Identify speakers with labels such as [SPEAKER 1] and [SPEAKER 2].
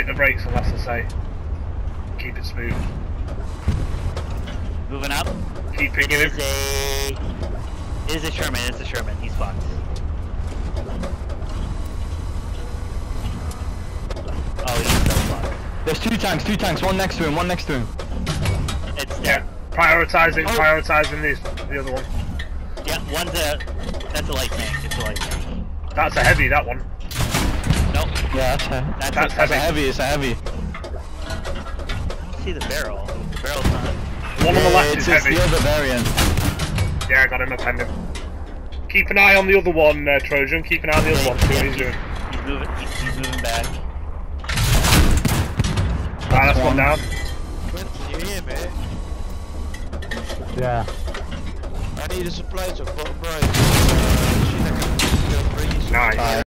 [SPEAKER 1] hit the brakes unless I say. Keep it smooth.
[SPEAKER 2] Moving up.
[SPEAKER 1] Keep picking him.
[SPEAKER 2] It is a Sherman, it's a Sherman, he's fucked. Oh, he's so fucked.
[SPEAKER 3] There's two tanks, one next to him,
[SPEAKER 2] It's dead.
[SPEAKER 1] Yeah, prioritizing the other one.
[SPEAKER 2] Yeah, that's a light tank, it's a light tank.
[SPEAKER 1] That's a heavy, that one.
[SPEAKER 2] Nope.
[SPEAKER 3] Yeah, that's heavy. It's a heavy.
[SPEAKER 2] See the barrel. The barrel's not.
[SPEAKER 1] The one on the left is heavy.
[SPEAKER 3] It's the other variant.
[SPEAKER 1] Yeah, I got him, I penned him. Keep an eye on the other one, Trojan. Keep an eye on the other one, see what he's doing.
[SPEAKER 2] He's moving back.
[SPEAKER 1] Alright, that's one down.
[SPEAKER 4] Quentin, you hear me?
[SPEAKER 3] Yeah.
[SPEAKER 4] I need a supply to put right.
[SPEAKER 1] Nice.